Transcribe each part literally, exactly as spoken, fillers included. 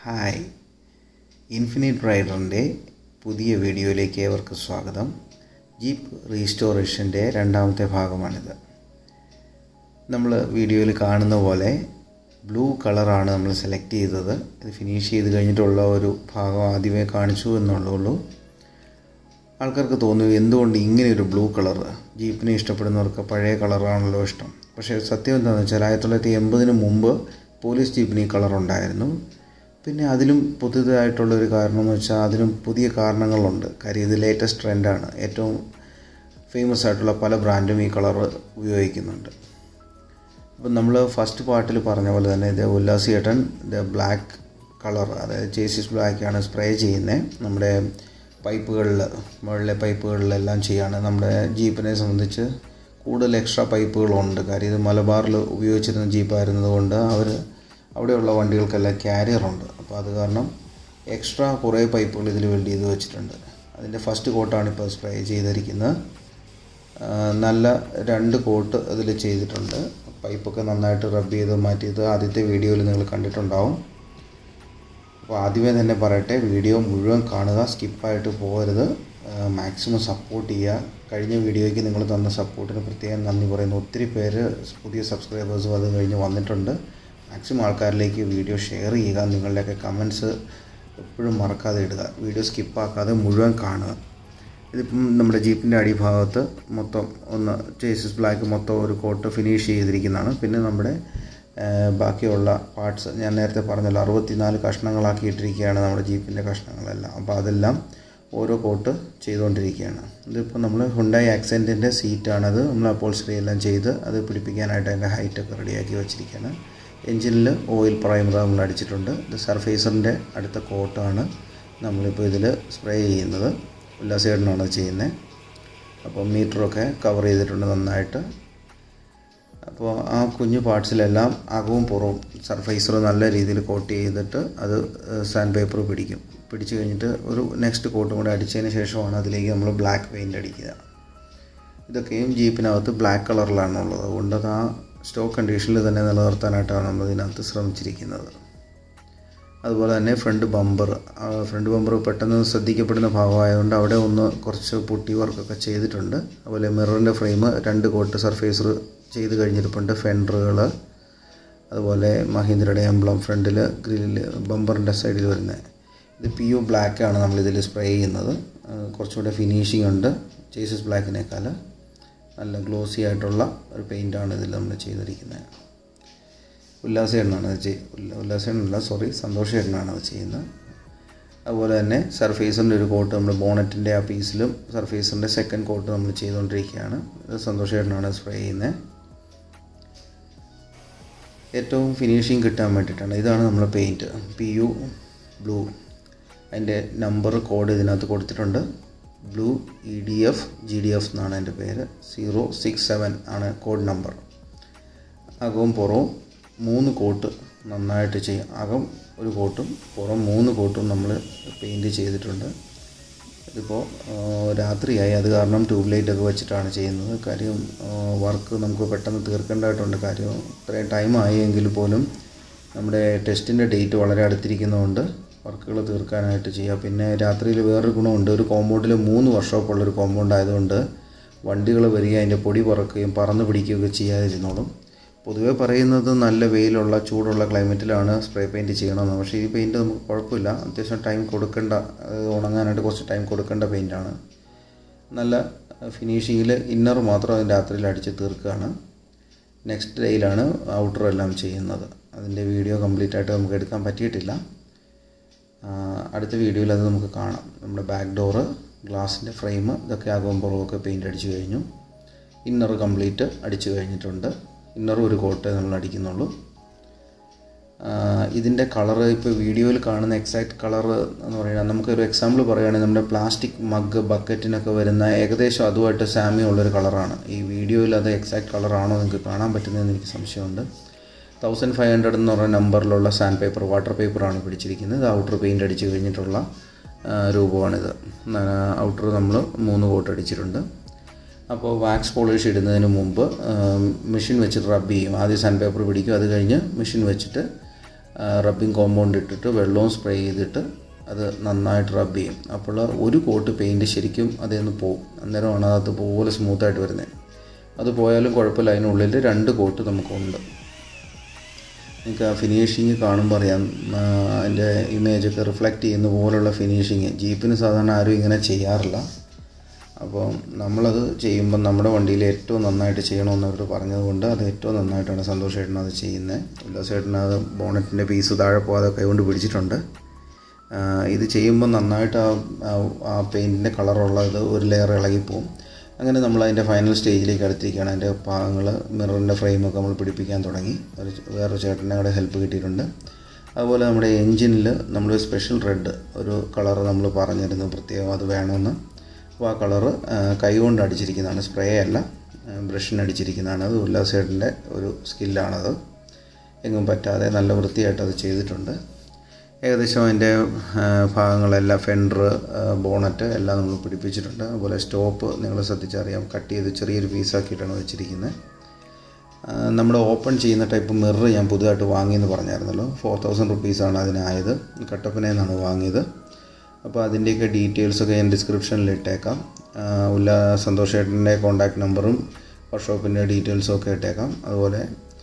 Hi, infinite റൈഡറിൻ്റെ പുതിയ വീഡിയോയിലേക്ക് ഏവർക്കും സ്വാഗതം. ജീപ്പ് റീസ്റ്റോറേഷൻ്റെ രണ്ടാമത്തെ ഭാഗമാണിത്. നമ്മൾ വീഡിയോയിൽ കാണുന്ന പോലെ ബ്ലൂ കളറാണ് നമ്മൾ സെലക്ട് ചെയ്തത്. ഇത് ഫിനിഷ് ചെയ്ത് കഴിഞ്ഞിട്ടുള്ള ഒരു ഭാഗം ആദ്യമേ കാണിച്ചു എന്നുള്ളൂ. ആൾക്കാർക്ക് തോന്നുന്നു എന്തുകൊണ്ട് ഇങ്ങനെ ഒരു ബ്ലൂ കളർ. ജീപ്പിനെ ഇഷ്ടപ്പെടുന്നവർക്ക് പഴയ കളറാണല്ലോ ഇഷ്ടം. പക്ഷേ സത്യം എന്താണെന്ന് വെച്ചാൽ ആയിരത്തി തൊള്ളായിരത്തി എൺപതിന് മുമ്പ് പോലീസ് ജീപ്പിന് ഈ കളർ ഉണ്ടായിരുന്നു. പിന്നെ അതിലും പുതിയതായിട്ടുള്ളൊരു കാരണം എന്ന് വെച്ചാൽ അതിലും പുതിയ കാരണങ്ങളുണ്ട്. കാര്യം ഇത് ലേറ്റസ്റ്റ് ട്രെൻഡാണ്. ഏറ്റവും ഫേമസ് ആയിട്ടുള്ള പല ബ്രാൻഡും ഈ കളർ ഉപയോഗിക്കുന്നുണ്ട്. അപ്പം നമ്മൾ ഫസ്റ്റ് പാർട്ടിൽ പറഞ്ഞ പോലെ തന്നെ ഇത് ഉല്ലാസിയേട്ടൻ ഇത് ബ്ലാക്ക് കളർ, അതായത് ചേസിസ് ബ്ലാക്കാണ് സ്പ്രേ ചെയ്യുന്നത്. നമ്മുടെ പൈപ്പുകളിൽ, മുകളിലെ പൈപ്പുകളിലെല്ലാം ചെയ്യാണ്. നമ്മുടെ ജീപ്പിനെ സംബന്ധിച്ച് കൂടുതൽ എക്സ്ട്രാ പൈപ്പുകളുണ്ട്. കാര്യം ഇത് മലബാറിൽ ഉപയോഗിച്ചിരുന്ന ജീപ്പായിരുന്നത് കൊണ്ട് അവർ അവിടെയുള്ള വണ്ടികൾക്കെല്ലാം ക്യാരിയറുണ്ട്. അപ്പോൾ അത് കാരണം എക്സ്ട്രാ കുറേ പൈപ്പുകൾ ഇതിൽ വെൽഡ് ചെയ്ത് വെച്ചിട്ടുണ്ട്. അതിൻ്റെ ഫസ്റ്റ് കോട്ടാണ് ഇപ്പോൾ സ്പ്രേ ചെയ്തിരിക്കുന്നത്. നല്ല രണ്ട് കോട്ട് അതിൽ ചെയ്തിട്ടുണ്ട്. പൈപ്പൊക്കെ നന്നായിട്ട് റബ്ബ് ചെയ്ത് മാറ്റിയത് ആദ്യത്തെ വീഡിയോയിൽ നിങ്ങൾ കണ്ടിട്ടുണ്ടാവും. അപ്പോൾ ആദ്യമേ തന്നെ പറയട്ടെ, വീഡിയോ മുഴുവൻ കാണുക, സ്കിപ്പായിട്ട് പോകരുത്. മാക്സിമം സപ്പോർട്ട് ചെയ്യുക. കഴിഞ്ഞ വീഡിയോയ്ക്ക് നിങ്ങൾ തന്ന സപ്പോർട്ടിന് പ്രത്യേകം നന്ദി പറയുന്നു. ഒത്തിരി പേര് പുതിയ സബ്സ്ക്രൈബേഴ്സും അത് കഴിഞ്ഞ് വന്നിട്ടുണ്ട്. മാക്സിമം ആൾക്കാരിലേക്ക് വീഡിയോ ഷെയർ ചെയ്യുക. നിങ്ങളുടെയൊക്കെ കമൻറ്റ്സ് എപ്പോഴും മറക്കാതെ ഇടുക. വീഡിയോ സ്കിപ്പാക്കാതെ മുഴുവൻ കാണുക. ഇതിപ്പം നമ്മുടെ ജീപ്പിൻ്റെ അടിഭാഗത്ത് മൊത്തം ഒന്ന് ചേസിസ് ബ്ലാക്ക് മൊത്തം ഒരു കോട്ട് ഫിനിഷ് ചെയ്തിരിക്കുന്നതാണ്. പിന്നെ നമ്മുടെ ബാക്കിയുള്ള പാർട്സ് ഞാൻ നേരത്തെ പറഞ്ഞല്ലോ, അറുപത്തിനാല് കഷ്ണങ്ങളാക്കിയിട്ടിരിക്കുകയാണ് നമ്മുടെ ജീപ്പിൻ്റെ കഷ്ണങ്ങളെല്ലാം. അപ്പോൾ അതെല്ലാം ഓരോ കോട്ട് ചെയ്തുകൊണ്ടിരിക്കുകയാണ്. ഇതിപ്പോൾ നമ്മൾ ഹുണ്ടായി ആക്സെൻറ്റിൻ്റെ സീറ്റാണത്. നമ്മൾ അപ്പോൾസ്റ്ററി എല്ലാം ചെയ്ത് അത് പിടിപ്പിക്കാനായിട്ട് അതിൻ്റെ ഹൈറ്റൊക്കെ റെഡിയാക്കി വെച്ചിരിക്കുകയാണ്. എൻജിനിൽ ഓയിൽ പ്രൈമർ നമ്മൾ അടിച്ചിട്ടുണ്ട്. ഇത് സർഫേസറിൻ്റെ അടുത്ത കോട്ടാണ് നമ്മളിപ്പോൾ ഇതിൽ സ്പ്രേ ചെയ്യുന്നത്. ഉല്ലാസേട്ടനാണ് ചെയ്യുന്നത്. അപ്പോൾ മീറ്ററൊക്കെ കവർ ചെയ്തിട്ടുണ്ട് നന്നായിട്ട്. അപ്പോൾ ആ കുഞ്ഞു പാർട്സിലെല്ലാം അകവും പുറവും സർഫേസർ നല്ല രീതിയിൽ കോട്ട് ചെയ്തിട്ട് അത് സാൻഡ് പേപ്പർ പിടിക്കും. പിടിച്ച് കഴിഞ്ഞിട്ട് ഒരു നെക്സ്റ്റ് കോട്ടും കൂടെ അടിച്ചതിന് ശേഷമാണ് അതിലേക്ക് നമ്മൾ ബ്ലാക്ക് പെയിൻറ്റ് അടിക്കുക. ഇതൊക്കെയും ജീപ്പിനകത്ത് ബ്ലാക്ക് കളറിലാണുള്ളത്. അതുകൊണ്ട് അത് ആ സ്റ്റോക്ക് കണ്ടീഷനിൽ തന്നെ നിലനിർത്താനായിട്ടാണ് നമ്മൾ ഇതിനകത്ത് ശ്രമിച്ചിരിക്കുന്നത്. അതുപോലെ തന്നെ ഫ്രണ്ട് ബമ്പർ ഫ്രണ്ട് ബമ്പർ പെട്ടെന്ന് ശ്രദ്ധിക്കപ്പെടുന്ന ഭാഗമായതുകൊണ്ട് അവിടെ ഒന്ന് കുറച്ച് പുട്ടി വർക്കൊക്കെ ചെയ്തിട്ടുണ്ട്. അതുപോലെ മിററിൻ്റെ ഫ്രെയിം രണ്ട് കോട്ട് സർഫേസർ ചെയ്ത് കഴിഞ്ഞിട്ടുണ്ട്. ഫെൻഡറുകൾ, അതുപോലെ മഹീന്ദ്രയുടെ എംബ്ലം ഫ്രണ്ടിൽ ഗ്രില്ലിൽ ബമ്പറിൻ്റെ സൈഡിൽ വരുന്നത്. ഇത് പി യു ബ്ലാക്കാണ് നമ്മളിതിൽ സ്പ്രേ ചെയ്യുന്നത്. കുറച്ചുകൂടെ ഫിനിഷിംഗ് ഉണ്ട് ചേസിസ് ബ്ലാക്കിനേക്കാൾ. നല്ല ഗ്ലോസി ആയിട്ടുള്ള ഒരു പെയിൻ്റാണ് ഇതിൽ നമ്മൾ ചെയ്തിരിക്കുന്നത്. ഉല്ലാസേട്ടനാണ് അത് ചെയ് ഉല്ലാസേട്ടനല്ല സോറി സന്തോഷേട്ടനാണ് അത് ചെയ്യുന്നത്. അതുപോലെ തന്നെ സർഫേസറിൻ്റെ ഒരു കോട്ട് നമ്മൾ ബോണറ്റിൻ്റെ ആ പീസിലും സർഫേസറിൻ്റെ സെക്കൻഡ് കോട്ട് നമ്മൾ ചെയ്തുകൊണ്ടിരിക്കുകയാണ്. ഇത് സന്തോഷേട്ടനാണ് സ്പ്രേ ചെയ്യുന്നത്. ഏറ്റവും ഫിനിഷിങ് കിട്ടാൻ വേണ്ടിയിട്ടാണ്. ഇതാണ് നമ്മുടെ പെയിൻറ്റ്, പി യു ബ്ലൂ. അതിൻ്റെ നമ്പർ കോഡ് ഇതിനകത്ത് കൊടുത്തിട്ടുണ്ട്. Blue E D F G D F എന്നാണ് എൻ്റെ പേര്. സീറോ സിക്സ് സെവൻ ആണ് കോഡ് നമ്പർ. അകവും പുറവും മൂന്ന് കോട്ട് നന്നായിട്ട് ചെയ്യും. അകം ഒരു കോട്ടും പുറം മൂന്ന് കോട്ടും നമ്മൾ പെയിൻറ്റ് ചെയ്തിട്ടുണ്ട്. ഇതിപ്പോൾ രാത്രിയായി, അത് കാരണം ട്യൂബ് ലൈറ്റൊക്കെ വെച്ചിട്ടാണ് ചെയ്യുന്നത്. കാര്യം വർക്ക് നമുക്ക് പെട്ടെന്ന് തീർക്കേണ്ടതായിട്ടുണ്ട്. കാര്യം ഇത്രയും ടൈം ആയെങ്കിൽ പോലും നമ്മുടെ ടെസ്റ്റിൻ്റെ ഡേറ്റ് വളരെ അടുത്തിരിക്കുന്നതുകൊണ്ട് വർക്കുകൾ തീർക്കാനായിട്ട് ചെയ്യുക. പിന്നെ രാത്രിയിൽ വേറൊരു ഗുണമുണ്ട്. ഒരു കോമ്പൗണ്ടിൽ മൂന്ന് വർഷമൊക്കെയുള്ളൊരു കോമ്പൗണ്ട് ആയതുകൊണ്ട് വണ്ടികൾ വരിക അതിൻ്റെ പൊടി പറക്കുകയും പറന്ന് പിടിക്കുകയൊക്കെ ചെയ്യാതിരുന്നോളും. പൊതുവേ പറയുന്നത് നല്ല വെയിലുള്ള ചൂടുള്ള ക്ലൈമറ്റിലാണ് സ്പ്രേ പെയിൻറ്റ് ചെയ്യണമെന്ന്. പക്ഷേ ഈ പെയിൻറ്റ് നമുക്ക് കുഴപ്പമില്ല. അത്യാവശ്യം ടൈം കൊടുക്കേണ്ട, ഉണങ്ങാനായിട്ട് കുറച്ച് ടൈം കൊടുക്കേണ്ട പെയിൻറ്റാണ്. നല്ല ഫിനിഷിങ്ങിൽ ഇന്നർ മാത്രം അതിൻ്റെ രാത്രിയിൽ അടിച്ച് തീർക്കുകയാണ്. നെക്സ്റ്റ് ഡേയിലാണ് ഔട്ടർ എല്ലാം ചെയ്യുന്നത്. അതിൻ്റെ വീഡിയോ കംപ്ലീറ്റ് ആയിട്ട് നമുക്ക് എടുക്കാൻ പറ്റിയിട്ടില്ല. അടുത്ത വീഡിയോയിൽ അത് നമുക്ക് കാണാം. നമ്മുടെ ബാക്ക് ഡോറ്, ഗ്ലാസിൻ്റെ ഫ്രെയിം, ഇതൊക്കെ ആകും പുറമൊക്കെ പെയിൻറ്റ് അടിച്ചു കഴിഞ്ഞു. ഇന്നർ കംപ്ലീറ്റ് അടിച്ചു കഴിഞ്ഞിട്ടുണ്ട്. ഇന്നർ ഒരു കോട്ടേ നമ്മൾ അടിക്കുന്നുള്ളൂ. ഇതിൻ്റെ കളറ് ഇപ്പോൾ വീഡിയോയിൽ കാണുന്ന എക്സാക്റ്റ് കളർ എന്ന് പറയുന്നത്, നമുക്കൊരു എക്സാമ്പിൾ പറയുകയാണെങ്കിൽ നമ്മുടെ പ്ലാസ്റ്റിക് മഗ് ബക്കറ്റിനൊക്കെ വരുന്ന ഏകദേശം അതുമായിട്ട് സാമ്യമുള്ളൊരു കളറാണ്. ഈ വീഡിയോയിൽ അത് എക്സാക്റ്റ് കളറാണോ നിങ്ങൾക്ക് കാണാൻ പറ്റുന്നതെന്ന് എനിക്ക് സംശയമുണ്ട്. തൗസൻഡ് ഫൈവ് ഹൺഡ്രഡ് എന്ന് പറയുന്ന നമ്പറിലുള്ള സാൻഡ് പേപ്പർ, വാട്ടർ പേപ്പറാണ് പിടിച്ചിരിക്കുന്നത്. ഇത് ഔട്ടർ പെയിൻറ്റ് അടിച്ച് കഴിഞ്ഞിട്ടുള്ള രൂപമാണിത്. ഔട്ടർ നമ്മൾ മൂന്ന് കോട്ട് അടിച്ചിട്ടുണ്ട്. അപ്പോൾ വാക്സ് പോളിഷ് ഇടുന്നതിന് മുമ്പ് മെഷീൻ വെച്ചിട്ട് റബ്ബ് ചെയ്യും. ആദ്യം സാൻഡ് പേപ്പർ പിടിക്കും, അത് കഴിഞ്ഞ് മെഷീൻ വെച്ചിട്ട് റബ്ബിംഗ് കോമ്പൗണ്ട് ഇട്ടിട്ട് വെള്ളവും സ്പ്രേ ചെയ്തിട്ട് അത് നന്നായിട്ട് റബ്ബ് ചെയ്യും. അപ്പോൾ ഒരു കോട്ട് പെയിൻറ്റ് ശരിക്കും അതിൽ നിന്ന് പോകും. അന്നേരമാണ് അതുപോലെ സ്മൂത്തായിട്ട് വരുന്നത്. അത് പോയാലും കുഴപ്പമില്ല, അതിനുള്ളിൽ രണ്ട് കോട്ട് നമുക്കുണ്ട്. നിങ്ങൾക്ക് ആ ഫിനിഷിങ് കാണുമ്പോൾ അറിയാം, അതിൻ്റെ ഇമേജൊക്കെ റിഫ്ലക്റ്റ് ചെയ്യുന്ന പോലുള്ള ഫിനിഷിങ്. ജീപ്പിന് സാധാരണ ആരും ഇങ്ങനെ ചെയ്യാറില്ല. അപ്പോൾ നമ്മളത് ചെയ്യുമ്പോൾ നമ്മുടെ വണ്ടിയിൽ ഏറ്റവും നന്നായിട്ട് ചെയ്യണമെന്ന് അവർ പറഞ്ഞതുകൊണ്ട് അത് ഏറ്റവും നന്നായിട്ടാണ് സന്തോഷ് ചേട്ടൻ അത് ചെയ്യുന്നത്. ഉല്ലാസ് ചേട്ടൻ അത് ബോണറ്റിൻ്റെ പീസ് താഴെ പോകാതെ കൈകൊണ്ട് പിടിച്ചിട്ടുണ്ട്. ഇത് ചെയ്യുമ്പോൾ നന്നായിട്ട് ആ ആ പെയിൻറ്റിൻ്റെ കളറുള്ളത് ഒരു ലെയർ ഇളകിപ്പോവും. അങ്ങനെ നമ്മൾ അതിൻ്റെ ഫൈനൽ സ്റ്റേജിലേക്ക് അടുത്തിരിക്കുകയാണ്. അതിൻ്റെ ഭാഗങ്ങൾ മിററിൻ്റെ ഫ്രെയിമൊക്കെ നമ്മൾ പിടിപ്പിക്കാൻ തുടങ്ങി. ഒരു വേറൊരു ചേട്ടൻ്റെ കൂടെ ഹെൽപ്പ് കിട്ടിയിട്ടുണ്ട്. അതുപോലെ നമ്മുടെ എൻജിനിൽ നമ്മൾ സ്പെഷ്യൽ റെഡ് ഒരു കളർ നമ്മൾ പറഞ്ഞിരുന്നു പ്രത്യേകം അത് വേണമെന്ന്. അപ്പോൾ ആ കളറ് കൈകൊണ്ട് അടിച്ചിരിക്കുന്നതാണ്, സ്പ്രേ അല്ല, ബ്രഷിന് അടിച്ചിരിക്കുന്നതാണ്. അത് ഉല്ലാസ് ചേട്ടൻ്റെ ഒരു സ്കില്ലാണത്. എങ്ങും പറ്റാതെ നല്ല വൃത്തിയായിട്ട് അത് ചെയ്തിട്ടുണ്ട്. ഏകദേശം അതിൻ്റെ ഭാഗങ്ങളെല്ലാം ഫെൻഡർ, ബോണറ്റ് എല്ലാം നമ്മൾ പിടിപ്പിച്ചിട്ടുണ്ട്. അതുപോലെ സ്റ്റോപ്പ് നിങ്ങൾ ശ്രദ്ധിച്ചറിയാം, കട്ട് ചെയ്ത് ചെറിയൊരു പീസാക്കിയിട്ടാണ് വെച്ചിരിക്കുന്നത്. നമ്മൾ ഓപ്പൺ ചെയ്യുന്ന ടൈപ്പ് മിറർ ഞാൻ പുതുതായിട്ട് വാങ്ങിയെന്ന് പറഞ്ഞായിരുന്നല്ലോ. ഫോർ തൗസൻഡ് റുപ്പീസാണ് അതിനായത്. കട്ടപ്പനയിൽ നിന്നാണ് വാങ്ങിയത്. അപ്പോൾ അതിൻ്റെയൊക്കെ ഡീറ്റെയിൽസൊക്കെ ഞാൻ ഡിസ്ക്രിപ്ഷനിൽ ഇട്ടേക്കാം. ഉല്ലാ സന്തോഷ് ചേട്ടൻ്റെ കോൺടാക്റ്റ് നമ്പറും വർക്ക്ഷോപ്പിൻ്റെ ഡീറ്റെയിൽസും ഒക്കെ ഇട്ടേക്കാം. അതുപോലെ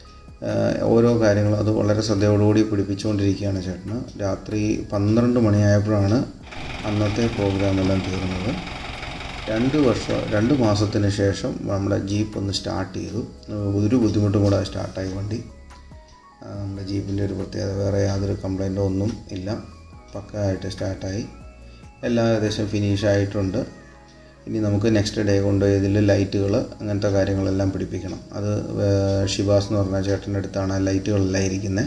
ഓരോ കാര്യങ്ങളും അത് വളരെ ശ്രദ്ധയോടുകൂടി പിടിപ്പിച്ചുകൊണ്ടിരിക്കുകയാണ് ചേട്ടന്. രാത്രി പന്ത്രണ്ട് മണിയായപ്പോഴാണ് അന്നത്തെ പ്രോഗ്രാമെല്ലാം തീർന്നത്. രണ്ട് വർഷം രണ്ട് മാസത്തിന് ശേഷം നമ്മുടെ ജീപ്പ് ഒന്ന് സ്റ്റാർട്ട് ചെയ്തു. ഒരു ബുദ്ധിമുട്ടും കൂടെ സ്റ്റാർട്ടായി വണ്ടി. നമ്മുടെ ജീപ്പിൻ്റെ ഒരു പ്രത്യേകത, വേറെ യാതൊരു കംപ്ലൈൻറ്റോ ഒന്നും ഇല്ല, പക്കയായിട്ട് സ്റ്റാർട്ടായി. എല്ലാം ഏകദേശം ഫിനിഷായിട്ടുണ്ട്. ഇനി നമുക്ക് നെക്സ്റ്റ് ഡേ കൊണ്ട് ഇതിൽ ലൈറ്റുകൾ അങ്ങനത്തെ കാര്യങ്ങളെല്ലാം പിടിപ്പിക്കണം. അത് ഷിബാസ് എന്ന് പറഞ്ഞ ചേട്ടൻ്റെ അടുത്താണ് ലൈറ്റുകളെല്ലാം ഇരിക്കുന്നത്.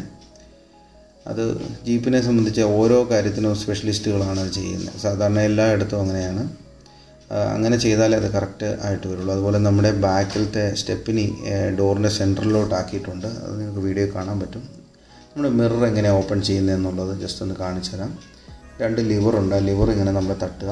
അത് ജീപ്പിനെ സംബന്ധിച്ച് ഓരോ കാര്യത്തിനും സ്പെഷ്യലിസ്റ്റുകളാണ് അത് ചെയ്യുന്നത്. സാധാരണ എല്ലായിടത്തും അങ്ങനെയാണ്. അങ്ങനെ ചെയ്താലേ അത് കറക്റ്റ് ആയിട്ട് വരുള്ളൂ. അതുപോലെ നമ്മുടെ ബാക്കിലത്തെ സ്റ്റെപ്പിനി ഡോറിൻ്റെ സെൻറ്ററിലോട്ട് ആക്കിയിട്ടുണ്ട്. അത് നിങ്ങൾക്ക് വീഡിയോ കാണാൻ പറ്റും. നമ്മുടെ മിറർ എങ്ങനെയാണ് ഓപ്പൺ ചെയ്യുന്നതെന്നുള്ളത് ജസ്റ്റ് ഒന്ന് കാണിച്ചു തരാം. രണ്ട് ലിവറുണ്ട്. ആ ലിവർ ഇങ്ങനെ നമ്മൾ തട്ടുക.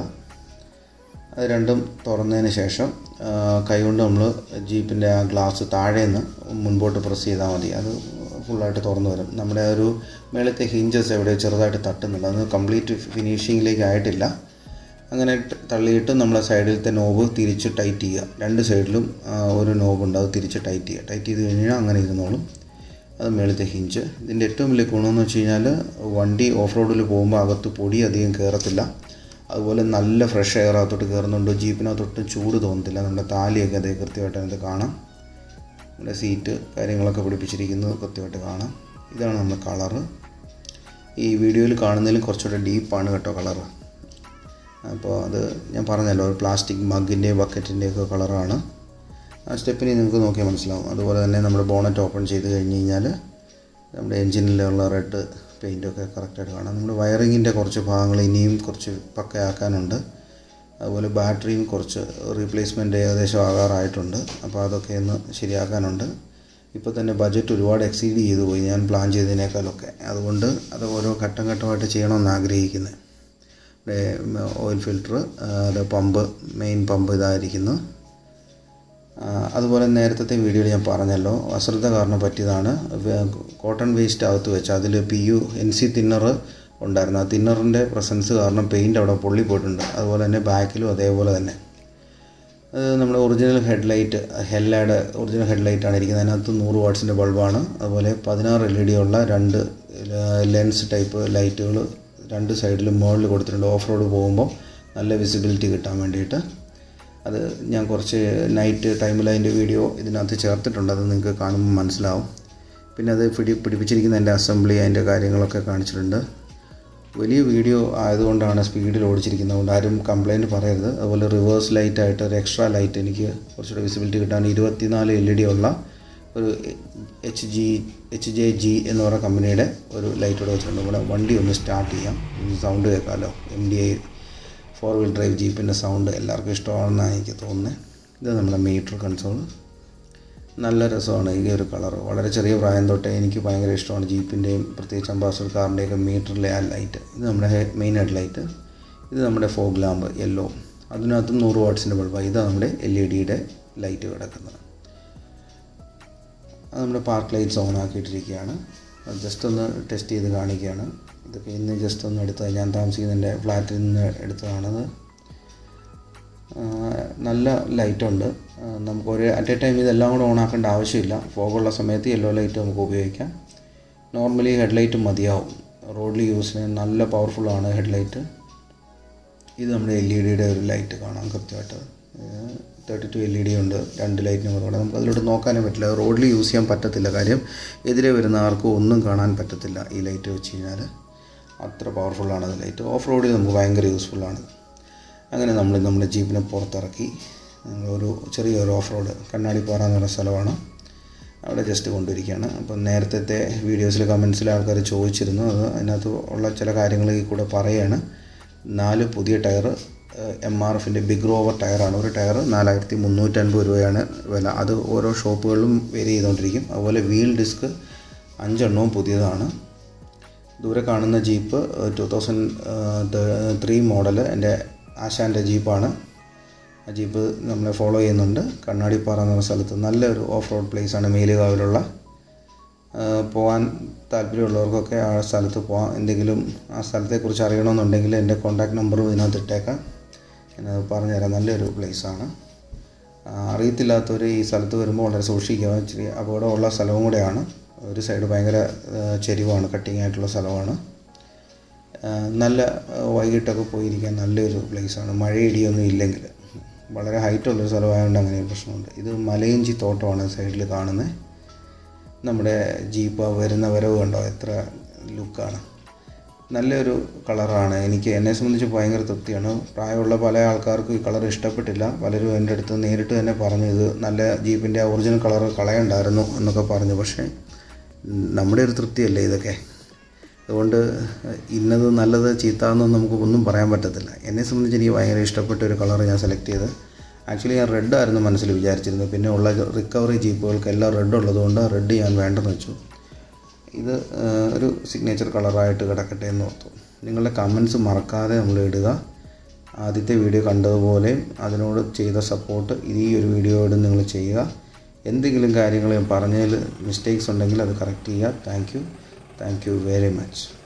അത് രണ്ടും തുറന്നതിന് ശേഷം കൈകൊണ്ട് നമ്മൾ ജീപ്പിൻ്റെ ആ ഗ്ലാസ് താഴെ നിന്ന് മുൻപോട്ട് പ്രസ് ചെയ്താൽ മതി. അത് ഫുള്ളായിട്ട് തുറന്നു വരും. നമ്മുടെ ഒരു മേളത്തെ ഹിഞ്ചസ് എവിടെ ചെറുതായിട്ട് തട്ടുന്നുണ്ട്. അത് കംപ്ലീറ്റ് ഫിനിഷിങ്ങിലേക്ക് ആയിട്ടില്ല. അങ്ങനെ തള്ളിയിട്ട് നമ്മളെ സൈഡിലത്തെ നോബ് തിരിച്ച് ടൈറ്റ് ചെയ്യുക. രണ്ട് സൈഡിലും ഒരു നോബുണ്ട്, അത് തിരിച്ച് ടൈറ്റ് ചെയ്യുക. ടൈറ്റ് ചെയ്ത് കഴിഞ്ഞാൽ അങ്ങനെ ഇരുന്നോളും. അത് മേളത്തെ ഹിഞ്ച്. ഇതിൻ്റെ ഏറ്റവും വലിയ ഗുണമെന്ന് വെച്ച് കഴിഞ്ഞാൽ വണ്ടി ഓഫ് റോഡിൽ പോകുമ്പോൾ അകത്ത് പൊടി അധികം കയറത്തില്ല. അതുപോലെ നല്ല ഫ്രഷ് എയർ അകത്തോട്ട് കയറുന്നുണ്ട്. ജീപ്പിനകത്തൊട്ടും ചൂട് തോന്നത്തില്ല. നമ്മുടെ താലിയൊക്കെ അതേ കൃത്യമായിട്ട് അതിനകത്ത് കാണാം. നമ്മുടെ സീറ്റ് കാര്യങ്ങളൊക്കെ പിടിപ്പിച്ചിരിക്കുന്നത് കൃത്യമായിട്ട് കാണാം. ഇതാണ് നമ്മുടെ കളറ്. ഈ വീഡിയോയിൽ കാണുന്നതിലും കുറച്ചുകൂടെ ഡീപ്പാണ് കേട്ടോ കളറ്. അപ്പോൾ അത് ഞാൻ പറഞ്ഞല്ലോ, ഒരു പ്ലാസ്റ്റിക് മഗ്ഗിൻ്റെയും ബക്കറ്റിൻ്റെയൊക്കെ കളറാണ്. ആ സ്റ്റെപ്പിന് നിങ്ങൾക്ക് നോക്കിയാൽ മനസ്സിലാവും. അതുപോലെ തന്നെ നമ്മുടെ ബോണറ്റ് ഓപ്പൺ ചെയ്ത് കഴിഞ്ഞ് കഴിഞ്ഞാൽ നമ്മുടെ എൻജിനിലുള്ള റെഡ് പെയിൻറ്റൊക്കെ കറക്റ്റായിട്ട് കാണാം. നമ്മുടെ വയറിങ്ങിൻ്റെ കുറച്ച് ഭാഗങ്ങൾ ഇനിയും കുറച്ച് പക്കയാക്കാനുണ്ട്. അതുപോലെ ബാറ്ററിയും കുറച്ച് റീപ്ലേസ്മെൻറ്റ് ഏകദേശം ആകാറായിട്ടുണ്ട്. അപ്പോൾ അതൊക്കെ ഒന്ന് ശരിയാക്കാനുണ്ട്. ഇപ്പോൾ തന്നെ ബഡ്ജറ്റ് ഒരുപാട് എക്സീഡ് ചെയ്തു പോയി ഞാൻ പ്ലാൻ ചെയ്തതിനേക്കാളൊക്കെ. അതുകൊണ്ട് അത് ഓരോ ഘട്ടം ഘട്ടമായിട്ട് ചെയ്യണമെന്ന് ആഗ്രഹിക്കുന്നത്. ഓയിൽ ഫിൽറ്റർ, അത് പമ്പ്, മെയിൻ പമ്പ് ഇതായിരിക്കുന്നു. അതുപോലെ നേരത്തെ വീഡിയോയിൽ ഞാൻ പറഞ്ഞല്ലോ, അശ്രദ്ധ കാരണം പറ്റിയതാണ്. കോട്ടൺ വേസ്റ്റ് അകത്ത് വെച്ച് അതിൽ P U N C thinner ഉണ്ടായിരുന്നു. ആ തിന്നറിൻ്റെ പ്രസൻസ് കാരണം പെയിൻറ്റ് അവിടെ പൊള്ളി പോയിട്ടുണ്ട്. അതുപോലെ തന്നെ ബാക്കിലും അതേപോലെ തന്നെ. അത് നമ്മുടെ ഒറിജിനൽ ഹെഡ്ലൈറ്റ്, ഹെല്ലാഡ് ഒറിജിനൽ ഹെഡ്ലൈറ്റാണ് ഇരിക്കുന്നത്. അതിനകത്ത് നൂറ് വാട്ട്സിൻ്റെ ബൾബാണ്. അതുപോലെ പതിനാറ് എൽ ഇ ഡി ഉള്ള രണ്ട് ലെൻസ് ടൈപ്പ് ലൈറ്റുകൾ രണ്ട് സൈഡിലും മുകളിൽ കൊടുത്തിട്ടുണ്ട്. ഓഫ് റോഡ് പോകുമ്പോൾ നല്ല വിസിബിലിറ്റി കിട്ടാൻ വേണ്ടിയിട്ട്. അത് ഞാൻ കുറച്ച് നൈറ്റ് ടൈമിൽ അതിൻ്റെ വീഡിയോ ഇതിനകത്ത് ചേർത്തിട്ടുണ്ട്. അത് നിങ്ങൾക്ക് കാണുമ്പോൾ മനസ്സിലാവും. പിന്നെ അത് പിടി പിടിപ്പിച്ചിരിക്കുന്ന എൻ്റെ അസംബ്ലി, അതിൻ്റെ കാര്യങ്ങളൊക്കെ കാണിച്ചിട്ടുണ്ട്. വലിയ വീഡിയോ ആയതുകൊണ്ടാണ് സ്പീഡിൽ ഓടിച്ചിരിക്കുന്നത്. അതുകൊണ്ട് ആരും കംപ്ലയിൻറ്റ് പറയരുത്. അതുപോലെ റിവേഴ്സ് ലൈറ്റായിട്ട് ഒരു എക്സ്ട്രാ ലൈറ്റ് എനിക്ക് കുറച്ചുകൂടെ വിസിബിലിറ്റി കിട്ടാൻ ഇരുപത്തിനാല് എൽ ഇ ഡി ഉള്ള ഒരു H G H J G എന്ന് പറയുന്ന കമ്പനിയുടെ ഒരു ലൈറ്റ് ഇവിടെ വെച്ചിട്ടുണ്ട്. ഇവിടെ വണ്ടി ഒന്ന് സ്റ്റാർട്ട് ചെയ്യാം, സൗണ്ട് കേൾക്കാമല്ലോ. M D I four wheel drive ജീപ്പിൻ്റെ സൗണ്ട് എല്ലാവർക്കും ഇഷ്ടമാണെന്നാണ് എനിക്ക് തോന്നുന്നത്. ഇത് നമ്മുടെ മീറ്റർ കൺസോൾ. നല്ല രസമാണ് ഈ ഒരു കളർ. വളരെ ചെറിയ പ്രായം തൊട്ടേ എനിക്ക് ഭയങ്കര ഇഷ്ടമാണ് ജീപ്പിൻ്റെയും പ്രത്യേകിച്ച് അംബാസഡർ കാറിൻ്റെയൊക്കെ മീറ്ററിലെ ആ ലൈറ്റ്. ഇത് നമ്മുടെ മെയിൻ ഹെഡ് ലൈറ്റ്. ഇത് നമ്മുടെ ഫോഗ് ലാമ്പ് യെല്ലോ. അതിനകത്തും നൂറ് വാട്ട്സിൻ്റെ ബൾബാണ്. ഇതാണ് നമ്മുടെ എൽ ഇ ഡിയുടെ ലൈറ്റ് കിടക്കുന്നത്. അത് നമ്മുടെ പാർക്ക് ലൈറ്റ്സ് ഓൺ ആക്കിയിട്ടിരിക്കുകയാണ്. ജസ്റ്റ് ഒന്ന് ടെസ്റ്റ് ചെയ്ത് കാണിക്കുകയാണ്. ഇതൊക്കെ ഇന്ന് ജസ്റ്റ് ഒന്ന് എടുത്തത്, ഞാൻ താമസിക്കുന്നതിൻ്റെ ഫ്ലാറ്റിൽ നിന്ന് എടുത്തതാണത്. നല്ല ലൈറ്റുണ്ട്. നമുക്ക് ഒരു അറ്റ് എ ടൈം ഇതെല്ലാം കൂടെ ഓൺ ആക്കേണ്ട ആവശ്യമില്ല. ഫോഗുള്ള സമയത്ത് യെല്ലോ ലൈറ്റ് നമുക്ക് ഉപയോഗിക്കാം. നോർമലി ഹെഡ്ലൈറ്റ് മതിയാവും. റോഡിൽ യൂസിന് നല്ല പവർഫുള്ളാണ് ഹെഡ്ലൈറ്റ്. ഇത് നമ്മുടെ എൽ ഇ ഡിയുടെ ഒരു ലൈറ്റ് കാണാം കൃത്യമായിട്ട്. Thirty two L E D ഉണ്ട്, രണ്ട് ലൈറ്റിനും കൂടെ. നമുക്ക് അതിലോട്ട് നോക്കാനേ പറ്റില്ല, റോഡിൽ യൂസ് ചെയ്യാൻ പറ്റത്തില്ല. കാര്യം എതിരെ വരുന്ന ആർക്കും ഒന്നും കാണാൻ പറ്റത്തില്ല ഈ ലൈറ്റ് വെച്ച് കഴിഞ്ഞാൽ. അത്ര പവർഫുള്ളാണ് അത് ലൈറ്റ്. ഓഫ് റോഡിൽ നമുക്ക് ഭയങ്കര യൂസ്ഫുള്ളാണ്. അങ്ങനെ നമ്മൾ നമ്മുടെ ജീപ്പിനെ പുറത്തിറക്കി ഒരു ചെറിയൊരു ഓഫ് റോഡ് കണ്ണാടിപ്പാറ എന്ന് പറയുന്ന സ്ഥലമാണ്, അവിടെ ജസ്റ്റ് കൊണ്ടുവരികയാണ്. അപ്പം നേരത്തെ വീഡിയോസിൽ കമൻസിൽ ആൾക്കാർ ചോദിച്ചിരുന്നു, അത് അതിനകത്ത് ഉള്ള ചില കാര്യങ്ങൾ ഈ കൂടെ പറയുകയാണ്. നാല് പുതിയ ടയർ എം ആർ എഫിൻ്റെ ബിഗ് റോവർ ടയറാണ്. ഒരു ടയർ നാലായിരത്തി മുന്നൂറ്റൻപത് രൂപയാണ് വില. അത് ഓരോ ഷോപ്പുകളിലും വേരി ചെയ്തുകൊണ്ടിരിക്കും. അതുപോലെ വീൽ ഡിസ്ക് അഞ്ചെണ്ണവും പുതിയതാണ്. ദൂരെ കാണുന്ന jeep two thousand three model എൻ്റെ ആശാൻ്റെ ജീപ്പാണ്. ആ ജീപ്പ് നമ്മളെ ഫോളോ ചെയ്യുന്നുണ്ട്. കണ്ണാടിപ്പാറ എന്ന് പറഞ്ഞ സ്ഥലത്ത് നല്ലൊരു ഓഫ് റോഡ് പ്ലേസാണ്. മേലുകാവിലുള്ള പോകാൻ താല്പര്യമുള്ളവർക്കൊക്കെ ആ സ്ഥലത്ത് പോകാം. എന്തെങ്കിലും ആ സ്ഥലത്തെക്കുറിച്ച് അറിയണമെന്നുണ്ടെങ്കിൽ എൻ്റെ കോൺടാക്റ്റ് നമ്പറും ഇതിനകത്ത് ഇട്ടേക്കാം, ഞാനത് പറഞ്ഞുതരാം. നല്ലൊരു പ്ലേസാണ്. അറിയത്തില്ലാത്തവർ ഈ സ്ഥലത്ത് വരുമ്പോൾ വളരെ സൂക്ഷിക്കുക. ഇച്ചിരി അപകടമുള്ള സ്ഥലവും കൂടെയാണ്. ഒരു സൈഡ് ഭയങ്കര ചെരിവാണ്, കട്ടിങ് ആയിട്ടുള്ള സ്ഥലമാണ്. നല്ല വൈകിട്ടൊക്കെ പോയിരിക്കാൻ നല്ലൊരു പ്ലേസാണ്. മഴ ഇടിയൊന്നും ഇല്ലെങ്കിൽ. വളരെ ഹൈറ്റുള്ളൊരു സ്ഥലമായതുകൊണ്ട് അങ്ങനെ ഒരു പ്രശ്നമുണ്ട്. ഇത് മലയിഞ്ചി തോട്ടമാണ് സൈഡിൽ കാണുന്നത്. നമ്മുടെ ജീപ്പ് വരുന്ന വരവ് കണ്ടോ, എത്ര ലുക്കാണ്. നല്ലൊരു കളറാണ്. എനിക്ക് എന്നെ സംബന്ധിച്ച് ഭയങ്കര തൃപ്തിയാണ്. പ്രായമുള്ള പല ആൾക്കാർക്കും ഈ കളർ ഇഷ്ടപ്പെട്ടില്ല. പലരും എൻ്റെ അടുത്ത് നേരിട്ട് തന്നെ പറഞ്ഞു ഇത് നല്ല ജീപ്പിൻ്റെ ഒറിജിനൽ കളർ കളയണ്ടായിരുന്നു എന്നൊക്കെ പറഞ്ഞു. പക്ഷേ നമ്മുടെ ഒരു തൃപ്തിയല്ലേ ഇതൊക്കെ. അതുകൊണ്ട് ഇന്നത് നല്ലത് ചീത്താന്നൊന്നും നമുക്ക് ഒന്നും പറയാൻ പറ്റത്തില്ല. എന്നെ സംബന്ധിച്ച് എനിക്ക് ഭയങ്കര ഇഷ്ടപ്പെട്ട ഒരു കളർ ഞാൻ സെലക്ട് ചെയ്ത്. ആക്ച്വലി ഞാൻ റെഡ് ആയിരുന്നു മനസ്സിൽ വിചാരിച്ചിരുന്നത്. പിന്നെ ഉള്ള റിക്കവറി ജീപ്പുകൾക്ക് എല്ലാം റെഡ് ഉള്ളതുകൊണ്ട് റെഡ് ഞാൻ വേണ്ടെന്ന് വെച്ചു. ഇത് ഒരു സിഗ്നേച്ചർ കളറായിട്ട് കിടക്കട്ടെ എന്ന് ഓർത്തു. നിങ്ങളുടെ കമൻസ് മറക്കാതെ നമ്മൾ ഇടുക. ആദ്യത്തെ വീഡിയോ കണ്ടതുപോലെ അതിനോട് ചെയ്ത സപ്പോർട്ട് ഈ ഒരു വീഡിയോയോട് നിങ്ങൾ ചെയ്യുക. എന്തെങ്കിലും കാര്യങ്ങൾ പറഞ്ഞതിൽ മിസ്റ്റേക്സ് ഉണ്ടെങ്കിൽ അത് കറക്റ്റ് ചെയ്യുക. Thank you thank you very much.